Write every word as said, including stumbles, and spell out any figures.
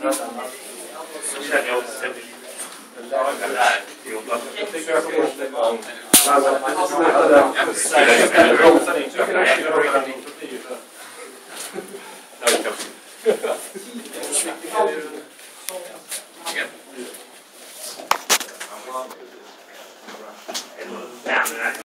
Så känner jag också laga där. Jag tycker jag får bort det gång.